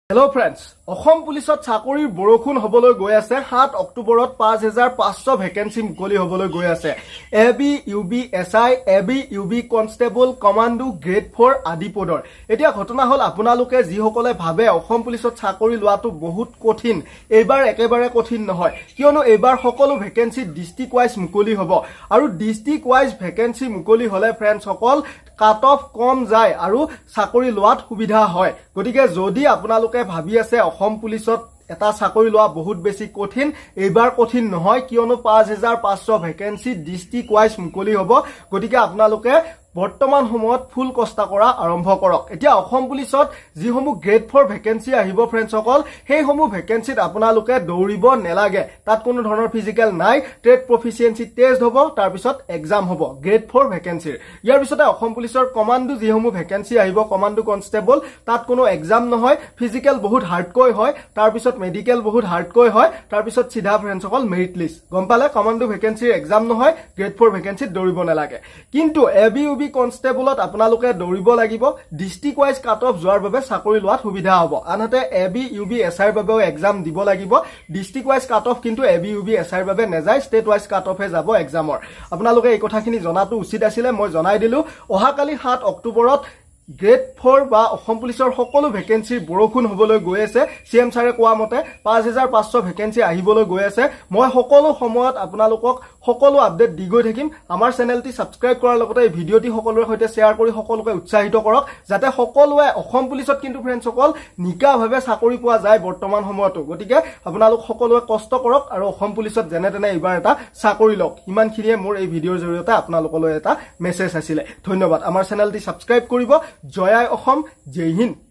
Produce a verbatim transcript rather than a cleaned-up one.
Hello friends, Assam পুলিচত চাকৰিৰ বৰষুণ হবলৈ গৈ আছে সাত অক্টোবৰত পাঁচ হাজাৰ পাঁচশ ভেকেন্সি মুকলি হবলৈ গৈ আছে AB UB SI AB UB constable commando grade four আদি পদৰ এতিয়া ঘটনা হল আপোনালোকে যি সকলে ভাবে অসম পুলিচত চাকৰি লোৱাটো বহুত কঠিন এইবাৰ একেবাৰে কঠিন নহয় কিয়নো এইবাৰ সকলো ভেকেন্সি ডিস্ট্ৰিক্ট ওয়াইজ মুকলি হ'ব আৰু ডিস্ট্ৰিক্ট ওয়াইজ ভেকেন্সি মুকলি হলে ফ্ৰেন্ডছ সকল কাট অফ কম যায় আৰু চাকৰি লোৱাত সুবিধা হয় গতিকে যদি আপোনালোকে ভাবি আছে অসম পুলিচত এটা চাকৰি লোৱা বহুত বেছি কঠিন এইবাৰ কঠিন নহয় কিয়নো পাঁচ হাজাৰ পাঁচশ ভেকেন্সি ডিস্ট্ৰিক্ট ওয়াইজ মুকলি হ'ব গতিকে আপোনালোকে বৰ্তমান সময়ত ফুল কষ্ট কৰা আৰম্ভ কৰক এতিয়া অসম পুলিচত যিসমূহ গ্ৰেড ফ'ৰ ভেকেন্সি আহিব ফ্ৰেন্ডছ সকল সেইসমূহ ভেকেন্সিত আপোনালোকে দৌৰিব নেলাগে তাত কোনো ধৰণৰ ফিজিক্যাল নাই ট্ৰেড প্ৰফিচিয়েন্সি টেষ্ট হ'ব তাৰ পিছত এক্সাম হ'ব গ্ৰেড ফ'ৰ ভেকেন্সিৰ ইয়াৰ পিছতে অসম পুলিচৰ কমান্ডো যিসমূহ ভেকেন্সি আহিব কমান্ডো কনষ্টেবল তাত কোনো এক্সাম নহয় ফিজিক্যাল বহুত হাৰ্ডকৈ হয় তাৰ পিছত মেডিকেল বহুত হাৰ্ডকৈ হয় তাৰ পিছত সিধা ফ্ৰেন্ডছ সকল মেৰিট লিষ্ট গম পালে কমান্ডো ভেকেন্সিৰ এক্সাম নহয় গ্ৰেড ফ'ৰ ভেকেন্সিত দৌৰিব নেলাগে কিন্তু এবি ইউবি কনষ্টেবলত আপোনালোকে দৌৰিব লাগিব ডিস্ট্ৰিক্ট ওয়াইজ কাট অফ যোৱাৰ বাবে চাকৰি লোৱাত সুবিধা হ'ব আনহাতে এবি ইউবি এসআইৰ বাবেও এক্সাম দিব লাগিব ডিস্ট্ৰিক্ট ওয়াইজ কাট অফ কিন্তু এবি ইউবি এসআইৰ বাবে নেযায় ষ্টেট ওয়াইজ কাট অফে যাব এক্সামৰ আপোনালোকে এই কথাখিনি জনাটো উচিত আছিল মই জনাই দিলো অহাকালি সাত অক্টোবৰত গ্ৰেড ফ'ৰ বা অসম পুলিচৰ সকলো ভেকেন্সি বৰষুণ হবলৈ গৈ আছে সিএম ছাৰে কোৱা মতে পাঁচ হাজাৰ পাঁচশ ভেকেন্সি আহিবলৈ গৈ আছে মই সকলো সময়ত আপোনালোকক সকলো আপডেট দি গৈ থাকিম আমাৰ চেনেলটি সাবস্ক্ৰাইব কৰাৰ লগতে এই ভিডিঅটি সকলোৰে সৈতে শেয়াৰ কৰি সকলোকে উৎসাহিত কৰক যাতে সকলোৱে অসম পুলিচত কিন্তু ফ্ৰেন্ডছ সকল নিকাভাৱে চাকৰি পোৱা যায় বৰ্তমান সময়তো গতিকে আপোনালোক সকলোৱে কষ্ট কৰক আৰু অসম পুলিচত যেনে তেনে এইবাৰ এটা চাকৰি লওক ইমানখিনিয়ে মোৰ এই ভিডিঅৰ জৰিয়তে আপোনালোকলৈ এটা মেছেজ আছিল ধন্যবাদ আমাৰ চেনেলটি সাবস্ক্ৰাইব কৰিব জয় অসম জয় হিন্দ